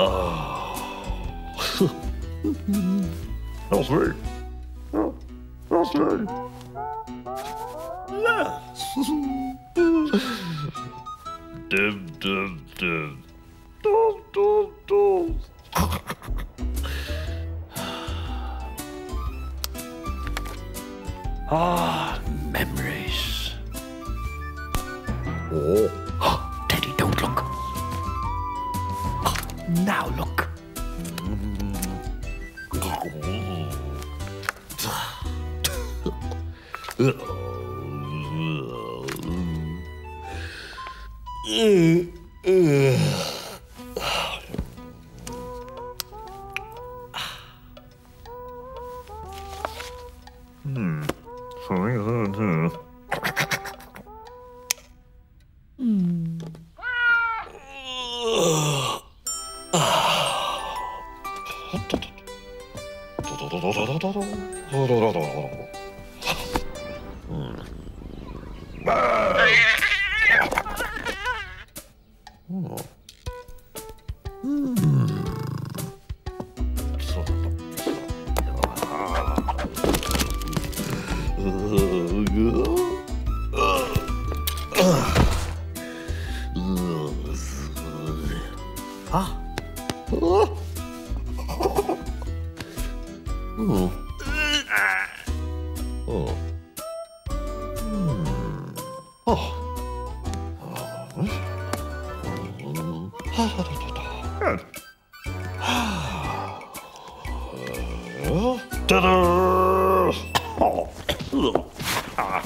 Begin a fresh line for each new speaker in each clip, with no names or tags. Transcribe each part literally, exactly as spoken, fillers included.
That's me. That's me. Yes. Dim, dim, dim. Dum, dum, dum. Ah, memories. Oh, Teddy, don't look. Now look. Hmm. Sorry, uh, Hmm. Ah. Oh. Oh. Oh. Hmm. Oh. Good. Ta-da! Oh. Ah.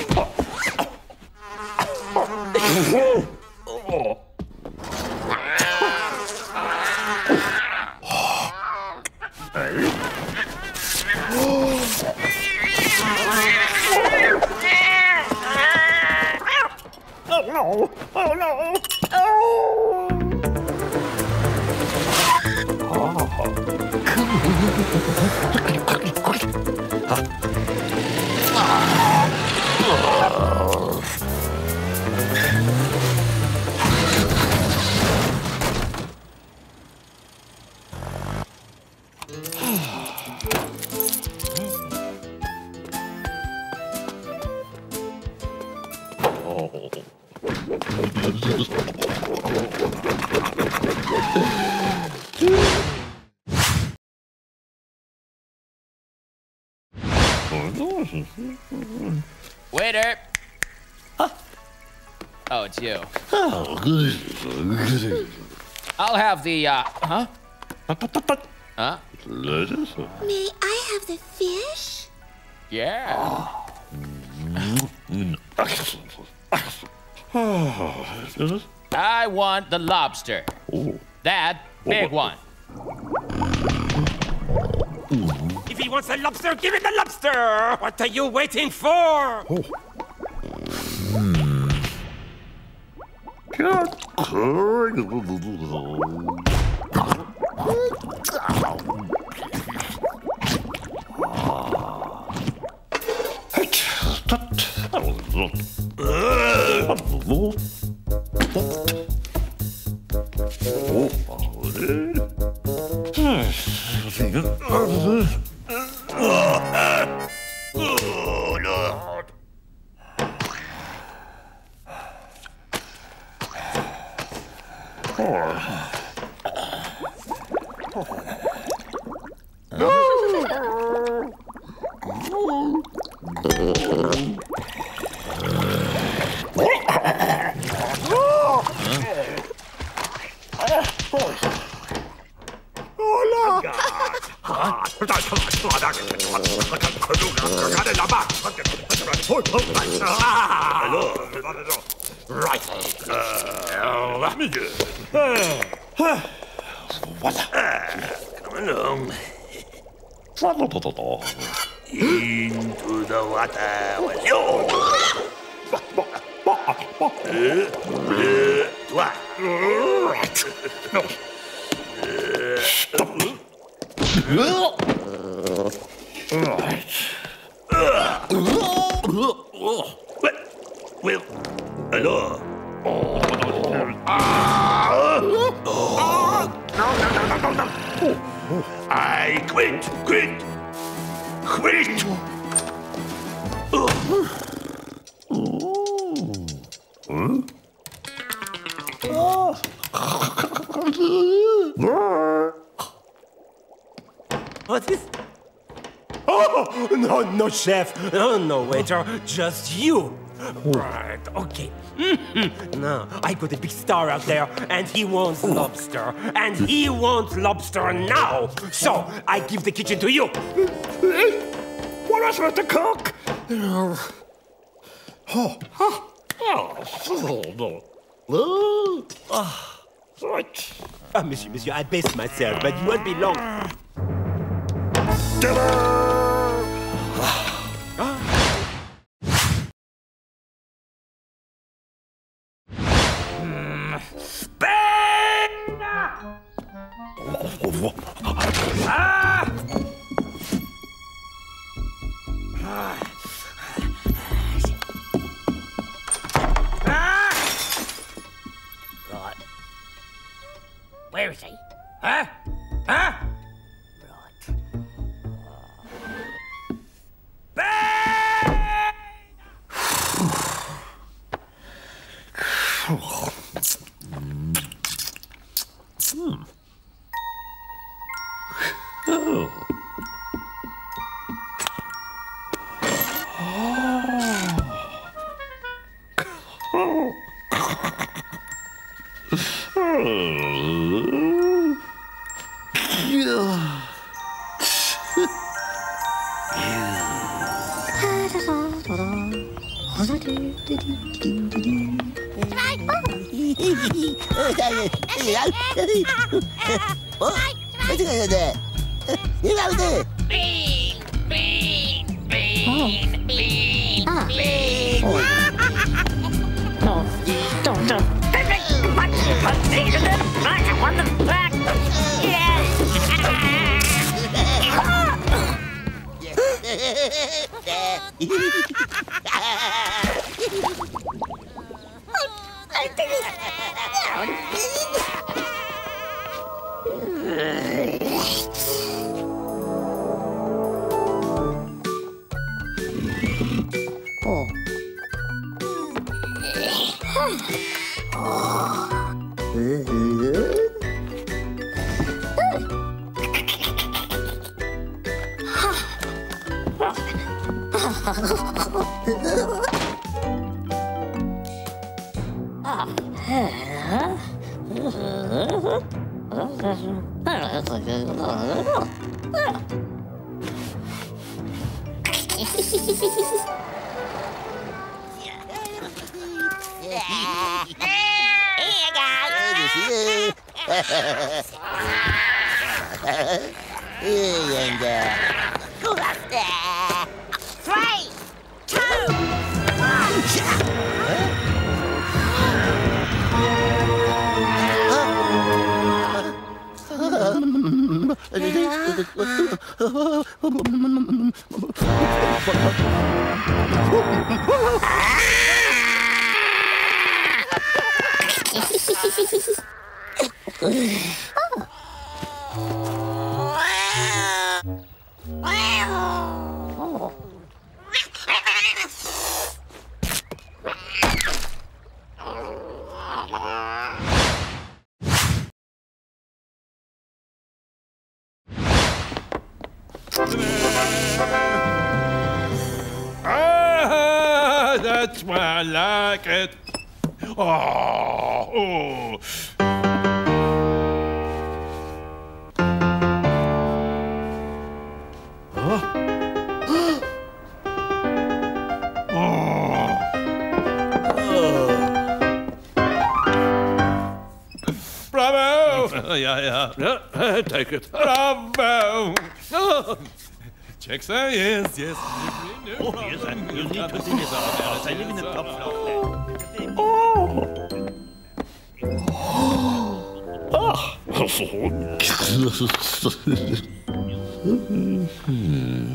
Oh. Hey. Oh no! Oh no! Oh!
Waiter! Huh? Oh, it's you.
Oh, good.
I'll have the, uh, huh? Huh?
Lettuce?
May I have the fish?
Yeah. I want the lobster.
Oh.
That big one.
If he wants the lobster, give him the lobster! What are you waiting for?
Oh. Hmm. Oh, Lord. Right. Uh, what? Come along. Into the water with you. Right. Well, hello. Oh, no, no, no. I quit, quit, quit.
What is? Oh, no, no, chef. Oh, no, waiter. Just you. Right, okay. Mm-hmm. No, I got a big star out there, and he wants lobster. And he wants lobster now. So, I give the kitchen to you.
What is with the cook? Oh, oh, oh, right.
Ah, monsieur, monsieur, I based myself, but you won't be long.
Right. Where is he? Huh? Huh? Right.
Bean, bean, bean, bean, bean.
Three, two, one.
Ah, that's why I like it. Oh, oh. Bravo! Yeah, yeah. Yeah, take it. Bravo! Oh. Check, sir. Yes, yes. No
Oh, yes, and you need to do this, Arabella. I live in the top floor.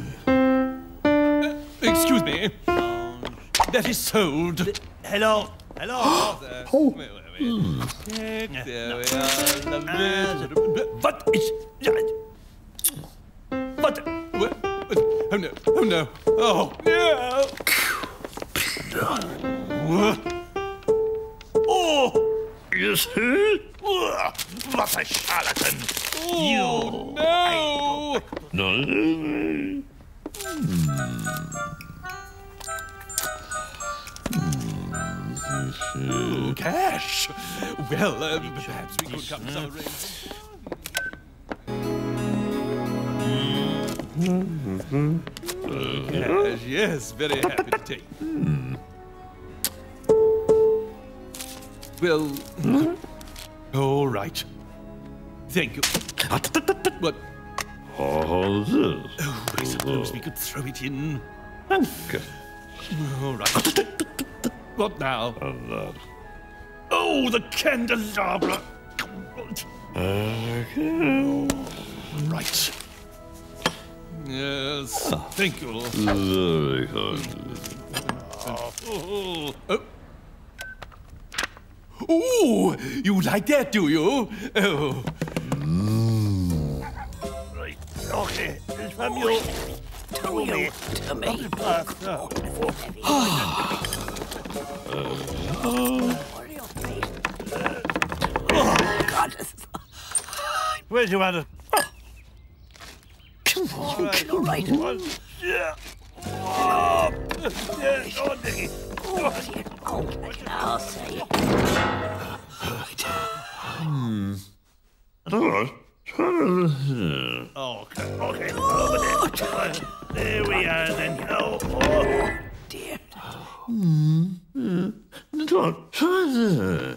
Excuse me. That is sold.
Hello? Hello.
Oh. Wait, wait, wait. Check, there we are. What is that? What? What? Oh no! Oh no! Oh no! What? Oh!
You see? What a charlatan!
Oh
You.
no!
No.
Ooh, cash! Well, uh, perhaps we could come to some arrangement. Cash, yes, very happy to take. Well, all right. Thank you. What?
Oh, this.
Oh, I suppose we could throw it in.
Okay.
All right. What now? Oh, the candelabra!
Okay.
Right. Yes, thank you.
Very good.
Oh, oh. Ooh, you like that, do you? Oh.
Right. Okay. It's from you.
To you, to me. Oh, God, this is...
Where's your other?
Come on, all right.
Yeah. Oh, yeah. Oh, Nicky.
Oh, dear. Oh, I'll say.
Okay. Okay. Over there. There we are then. Oh, oh.
Dear.
Don't try this.